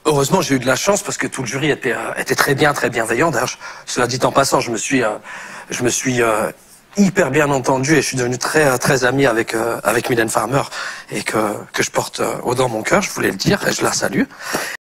Heureusement, j'ai eu de la chance parce que tout le jury était très bien, très bienveillant. D'ailleurs, cela dit en passant, je me suis hyper bien entendu et je suis devenu très ami avec Mylène Farmer et que je porte haut dans mon cœur. Je voulais le dire et je la salue.